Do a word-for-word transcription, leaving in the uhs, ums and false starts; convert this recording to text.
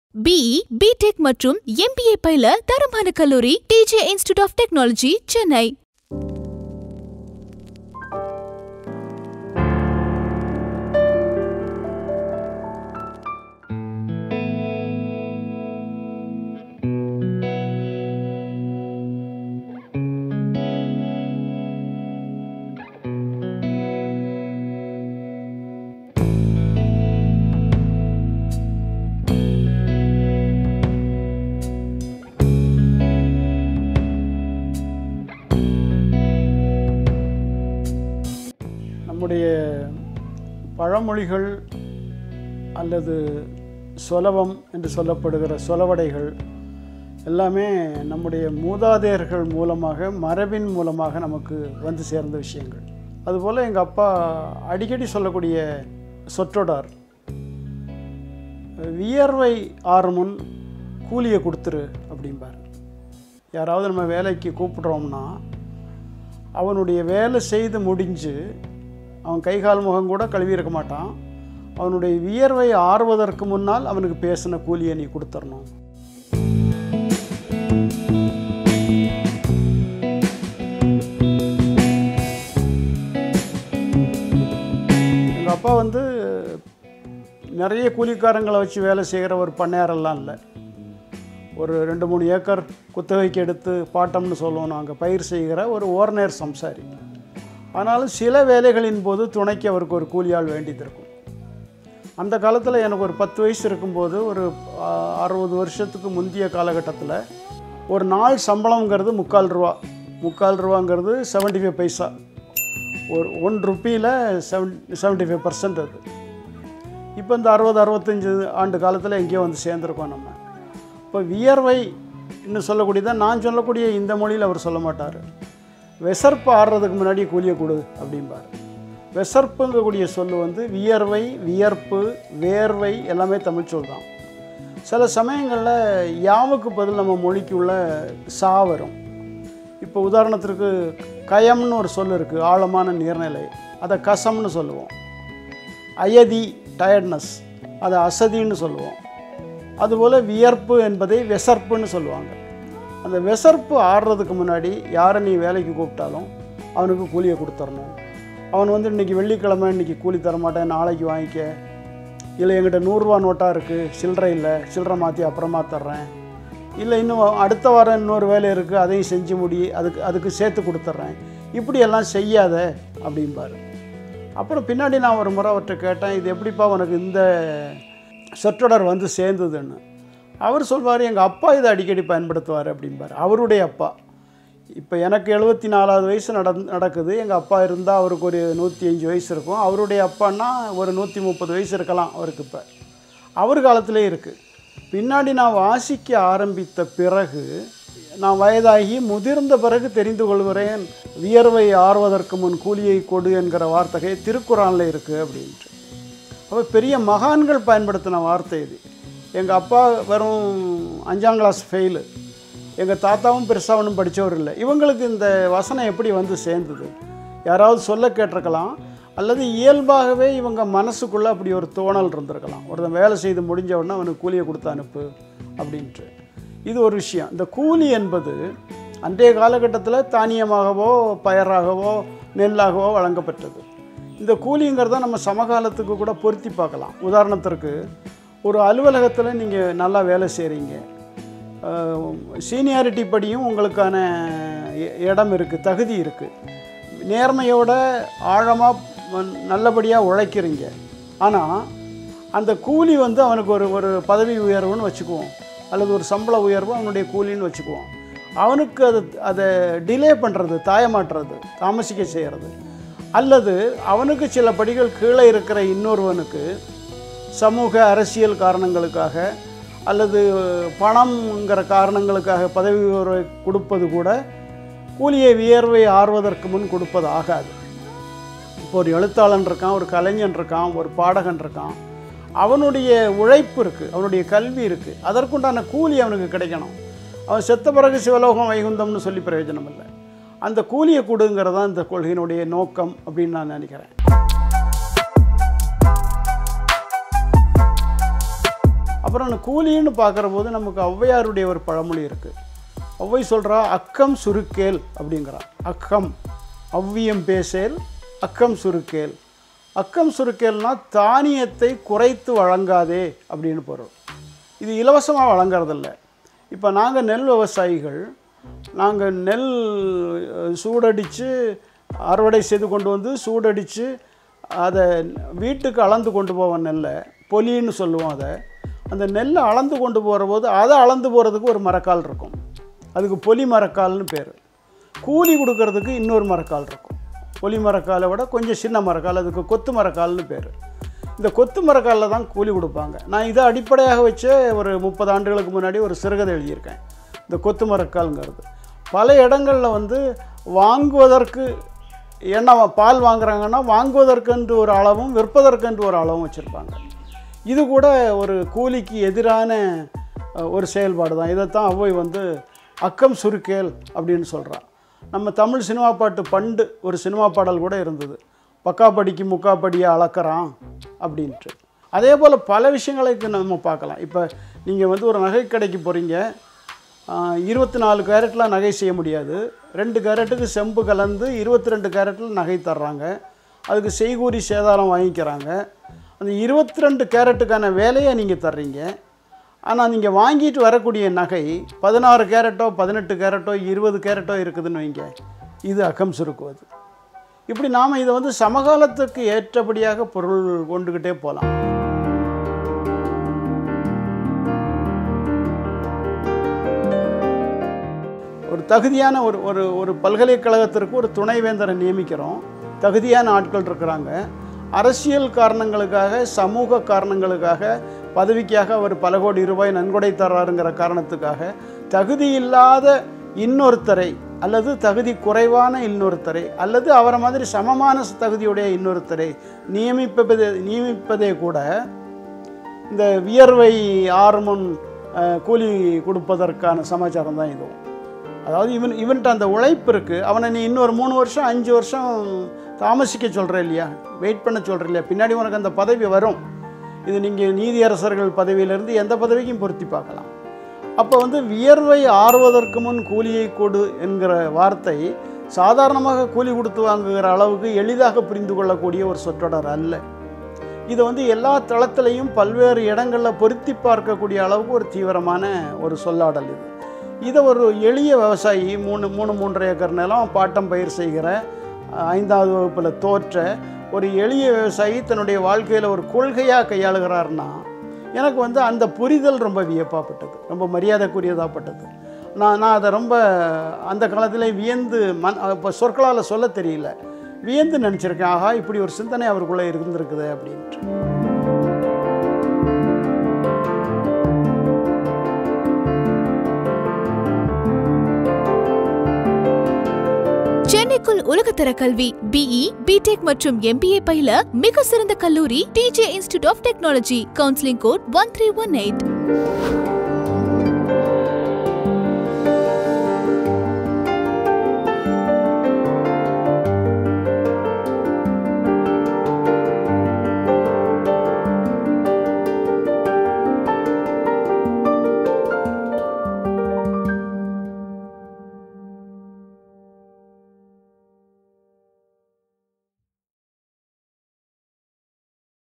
B E, B Tech மற்றும் M B A பயில தரமான கல்லூரி T J Institute of Technology, Chennai. நம்முடைய பழமொழிகள் அல்லது சொலவம் என்று சொல்லப்படுகிற சொலவடைகள் எல்லாமே நம்முடைய மூதாதையர்கள் மூலமாக மரபின் மூலமாக நமக்கு வந்து சேர்ந்த விஷயங்கள். அதுபோல் எங்கள் அப்பா அடிக்கடி சொல்லக்கூடிய சொற்றொடர், வியர்வை ஆறு முன் கூலியை கொடுத்துரு அப்படிம்பார். யாராவது நம்ம வேலைக்கு கூப்பிட்றோம்னா அவனுடைய வேலை செய்து முடிஞ்சு அவன் கைகால் முகம் கூட கழுவி இருக்க மாட்டான். அவனுடைய வியர்வை ஆறுவதற்கு முன்னால் அவனுக்கு பேசின கூலியை நீ கொடுத்துடணும். எங்கள் அப்பா வந்து நிறைய கூலிக்காரங்களை வச்சு வேலை செய்கிற ஒரு பண்ணையாரெல்லாம் இல்லை. ஒரு ரெண்டு மூணு ஏக்கர் குத்தகைக்கு எடுத்து பாட்டம்னு சொல்லுவோம் நாங்கள் பயிர் செய்கிற ஒரு ஓர்நேர் சம்சாரி. ஆனாலும் சில வேலைகளின் போது துணைக்கு அவருக்கு ஒரு கூலியாள் வேண்டியது இருக்கும். அந்த காலத்தில் எனக்கு ஒரு பத்து வயசு இருக்கும்போது, ஒரு அறுபது வருஷத்துக்கு முந்தைய காலகட்டத்தில் ஒரு நாள் சம்பளங்கிறது முக்கால் ரூபா முக்கால் ரூபாங்கிறது செவன்ட்டி ஃபைவ் பைசா. ஒரு ஒன் ருப்பியில் செவன் செவன்ட்டி ஃபைவ் பர்சன்ட் அது. இப்போ இந்த அறுபது அறுபத்தஞ்சு ஆண்டு காலத்தில் எங்கேயோ வந்து சேர்ந்துருக்கோம் நம்ம. இப்போ வியர்வை இன்னும் சொல்லக்கூடியதான். நான் சொல்லக்கூடிய இந்த மொழியில் அவர் சொல்ல மாட்டார். விசர்ப்பு ஆடுறதுக்கு முன்னாடி கூலியை கொடு அப்படிம்பார். விசர்ப்புங்கக்கூடிய சொல் வந்து வியர்வை, வியர்ப்பு, வேர்வை எல்லாமே தமிழ் சொல் தான். சில சமயங்களில் யாவுக்கு பதில் நம்ம மொழிக்கு உள்ள சா வரும். இப்போ உதாரணத்திற்கு கயம்னு ஒரு சொல் இருக்குது, ஆழமான நீர்நிலை, அதை கசம்னு சொல்லுவோம். அயதி டயர்ட்னஸ், அதை அசதின்னு சொல்லுவோம். அதுபோல் வியர்ப்பு என்பதை விசர்ப்புன்னு சொல்லுவாங்க. அந்த விசர்ப்பு ஆடுறதுக்கு முன்னாடி யாரை நீ வேலைக்கு கூப்பிட்டாலும் அவனுக்கு கூலியை கொடுத்துடணும். அவன் வந்து இன்றைக்கி வெள்ளிக்கிழமை இன்றைக்கி கூலி தரமாட்டேன், நாளைக்கு வாங்கிக்க, இல்லை என்கிட்ட நூறுரூவா நோட்டாக இருக்குது, சில்லறை இல்லை, சில்லறை மாற்றி அப்புறமா தர்றேன், இல்லை இன்னும் அடுத்த வாரம் இன்னொரு வேலை இருக்குது அதையும் செஞ்சு முடி, அதுக்கு அதுக்கு சேர்த்து கொடுத்துட்றேன், இப்படியெல்லாம் செய்யாத அப்படிம்பார். அப்புறம் பின்னாடி நான் ஒரு முறை அவர்கிட்ட கேட்டேன், இது எப்படிப்பா உனக்கு இந்த சொற்றொடர் வந்து சேர்ந்ததுன்னு. அவர் சொல்வார், எங்கள் அப்பா இதை அடிக்கடி பயன்படுத்துவார் அப்படிம்பார். அவருடைய அப்பா. இப்போ எனக்கு எழுபத்தி நாலாவது வயசு நட நடக்குது எங்கள் அப்பா இருந்தால் அவருக்கு ஒரு நூற்றி அஞ்சு வயசு இருக்கும். அவருடைய அப்பான்னா ஒரு நூற்றி முப்பது வயசு இருக்கலாம் அவருக்கு. இப்போ அவர் காலத்திலே இருக்குது. பின்னாடி நான் வாசிக்க ஆரம்பித்த பிறகு, நான் வயதாகி முதிர்ந்த பிறகு தெரிந்து கொள்கிறேன், வியர்வை ஆறுவதற்கு முன் கூலியை கொடு என்கிற வார்த்தை திருக்குறானில் இருக்குது அப்படின்ட்டு. அப்போ பெரிய மகான்கள் பயன்படுத்தின வார்த்தை இது. எங்கள் அப்பா வெறும் அஞ்சாம் கிளாஸ் ஃபெயிலு, எங்கள் தாத்தாவும் பெருசாக ஒன்றும் படித்தவர் இல்லை. இவங்களுக்கு இந்த வசனம் எப்படி வந்து சேர்ந்தது? யாராவது சொல்ல கேட்டிருக்கலாம், அல்லது இயல்பாகவே இவங்க மனசுக்குள்ளே அப்படி ஒரு தோணல் இருந்திருக்கலாம். ஒருத்தன் வேலை செய்து முடிஞ்ச உடனே அவனுக்கு கூலியை கொடுத்து அனுப்பு அப்படின்ட்டு. இது ஒரு விஷயம். இந்த கூலி என்பது அன்றைய காலகட்டத்தில் தானியமாகவோ பயராகவோ நெல்லாகவோ வழங்கப்பட்டது. இந்த கூலிங்கிறத நம்ம சமகாலத்துக்கு கூட பொருத்தி பார்க்கலாம். உதாரணத்திற்கு, ஒரு அலுவலகத்தில் நீங்கள் நல்லா வேலை செய்கிறீங்க, சீனியாரிட்டி படியும் உங்களுக்கான இடம் இருக்குது, தகுதி இருக்குது, நேர்மையோட ஆழமாக நல்லபடியாக உழைக்கிறீங்க. ஆனால் அந்த கூலி வந்து அவனுக்கு ஒரு ஒரு பதவி உயர்வுன்னு வச்சுக்குவோம், அல்லது ஒரு சம்பள உயர்வு அவனுடைய கூலின்னு வச்சுக்குவோம். அவனுக்கு அது அதை டிலே பண்ணுறது, தாயமாட்டுறது, தாமசிக்க செய்கிறது, அல்லது அவனுக்கு சில படிகள் கீழே இருக்கிற இன்னொருவனுக்கு சமூக அரசியல் காரணங்களுக்காக அல்லது பணம்ங்கிற காரணங்களுக்காக பதவி உயர்வை கொடுப்பது கூட கூலியை வியர்வை ஆறுவதற்கு முன் கொடுப்பது ஆகாது. இப்போ ஒரு எழுத்தாளன் இருக்கான், ஒரு கலைஞன் இருக்கான், ஒரு பாடகன் இருக்கான், அவனுடைய உழைப்பு இருக்குது, அவனுடைய கல்வி இருக்குது, அதற்குண்டான கூலி அவனுக்கு கிடைக்கணும். அவன் செத்த பிறகு சிவலோகம் வைகுந்தம்னு சொல்லி பிரயோஜனம் இல்லை. அந்த கூலியை கொடுங்கிறதான் இந்த கொள்கையினுடைய நோக்கம் அப்படின்னு நான் நினைக்கிறேன். அப்புறம் கூலின்னு பார்க்குற போது நமக்கு ஔவையாருடைய ஒரு பழமொழி இருக்குது. ஔவை சொல்கிறா அக்கம் சுருக்கேல் அப்படிங்கிறா. அக்கம் அவ்வியம் பேசேல் அக்கம் சுருக்கேல். அக்கம் சுருக்கேல்னா தானியத்தை குறைத்து வழங்காதே அப்படின்னு பொருள். இது இலவசமாக வழங்குறதில்ல. இப்போ நாங்கள் நெல் விவசாயிகள், நாங்கள் நெல் சூடடித்து அறுவடை செய்து கொண்டு வந்து சூடடித்து அதை வீட்டுக்கு அளந்து கொண்டு போவோம். நெல்லை பொலின்னு சொல்லுவோம். அதை அந்த நெல்லை அளந்து கொண்டு போகிற போது அதை அளந்து போகிறதுக்கு ஒரு மரக்கால் இருக்கும். அதுக்கு பொலி மரக்கால்னு பேர். கூலி கொடுக்கறதுக்கு இன்னொரு மரக்கால் இருக்கும். பொலி மரக்காலை விட கொஞ்சம் சின்ன மரக்கால், அதுக்கு கொத்து மரக்கால்னு பேர். இந்த கொத்து மரக்காலில் தான் கூலி கொடுப்பாங்க. நான் இதை அடிப்படையாக வச்சே ஒரு முப்பது ஆண்டுகளுக்கு முன்னாடி ஒரு சிறுகதை எழுதியிருக்கேன். இந்த கொத்து மரக்கால்ங்கிறது பல இடங்களில் வந்து வாங்குவதற்கு என்ன பால் வாங்குறாங்கன்னா வாங்குவதற்கென்று ஒரு அளவும் விற்பதற்கென்று ஒரு அளவும் வச்சுருப்பாங்க. இது கூட ஒரு கூலிக்கு எதிரான ஒரு செயல்பாடு தான். இதைத்தான் ஔவை வந்து அக்கம் சுருக்கேல் அப்படின்னு சொல்கிறான். நம்ம தமிழ் சினிமா பாட்டு பண்டு ஒரு சினிமா பாடல் கூட இருந்தது, பக்காப்படிக்கு முக்காப்படியை அளக்கிறான் அப்படின்ட்டு. அதே போல் பல விஷயங்களுக்கு நம்ம பார்க்கலாம். இப்போ நீங்கள் வந்து ஒரு நகை கடைக்கு போகிறீங்க, இருபத்தி நாலு கேரட்டில் நகை செய்ய முடியாது. ரெண்டு கேரட்டுக்கு செம்பு கலந்து இருபத்தி ரெண்டு கேரட்டில் நகை தர்றாங்க. அதுக்கு செய்கூலி சேதாரம் வாங்கிக்கிறாங்க. அந்த இருபத்தி ரெண்டு கேரட்டுக்கான வேலையை நீங்கள் தர்றீங்க. ஆனால் நீங்கள் வாங்கிட்டு வரக்கூடிய நகை பதினாறு கேரட்டோ பதினெட்டு கேரட்டோ இருபது கேரட்டோ இருக்குதுன்னு வைங்க. இது அக்கம் சுருக்குவது. இப்படி நாம் இதை வந்து சமகாலத்துக்கு ஏற்றபடியாக பொருள் கொண்டுக்கிட்டே போகலாம். ஒரு தகுதியான ஒரு ஒரு ஒரு பல்கலைக்கழகத்திற்கு ஒரு துணைவேந்தரை நியமிக்கிறோம். தகுதியான ஆட்கள் இருக்கிறாங்க. அரசியல் காரணங்களுக்காக சமூக காரணங்களுக்காக பதவிக்காக அவர் பல கோடி ரூபாய் நன்கொடை தர்றாருங்கிற காரணத்துக்காக தகுதி இல்லாத இன்னொருத்தரை அல்லது தகுதி குறைவான இன்னொருத்தரை அல்லது அவரை மாதிரி சமமான தகுதியுடைய இன்னொருத்தரை நியமிப்பதே நியமிப்பதே கூட இந்த வியர்வை ஹார்மோன் கூலி கொடுப்பதற்கான சமாச்சாரம் தான் இதுவும். அதாவது இவன் இவன்கிட்ட அந்த உழைப்பு இருக்குது, அவனை நீ இன்னொரு மூணு வருஷம் அஞ்சு வருஷம் தாமசிக்க சொல்கிற இல்லையா, வெயிட் பண்ண சொல்கிற இல்லையா, பின்னாடி உனக்கு அந்த பதவி வரும். இது நீங்கள் நீதியரசர்கள் பதவியிலேருந்து எந்த பதவிக்கும் பொருத்தி பார்க்கலாம். அப்போ வந்து வியர்வை ஆறுவதற்கு முன் கூலியை கொடு என்கிற வார்த்தை சாதாரணமாக கூலி கொடுத்து வாங்குகிற அளவுக்கு எளிதாக புரிந்து கொள்ளக்கூடிய ஒரு சொற்றொடர் அல்ல. இதை வந்து எல்லா தளத்திலையும் பல்வேறு இடங்களில் பொருத்தி பார்க்கக்கூடிய அளவுக்கு ஒரு தீவிரமான ஒரு சொல்லாடல் இது. இதை ஒரு எளிய விவசாயி மூணு மூணு மூன்றரை ஏக்கர் நிலம் பாட்டம் பயிர் செய்கிற ஐந்தாவது வகுப்பில் தோற்ற ஒரு எளிய விவசாயி தன்னுடைய வாழ்க்கையில் ஒரு கொள்கையாக கையாளுகிறார்னா எனக்கு வந்து அந்த புரிதல் ரொம்ப வியப்பாகப்பட்டது, ரொம்ப மரியாதைக்குரியதாகப்பட்டது. நான் நான் அதை ரொம்ப அந்த காலத்தில் வியந்து மண் இப்போ சொற்களால் சொல்ல தெரியல, வியந்து நினச்சிருக்கேன். ஆகா, இப்படி ஒரு சிந்தனை அவருக்குள்ளே இருந்திருக்குது அப்படின்ட்டு. சென்னைக்குள் உலகத்தர கல்வி பிஇ, பிடெக் மற்றும் எம்பிஏ பயில மிக சிறந்த கல்லூரி TJ institute of technology. Counselling code one three one eight.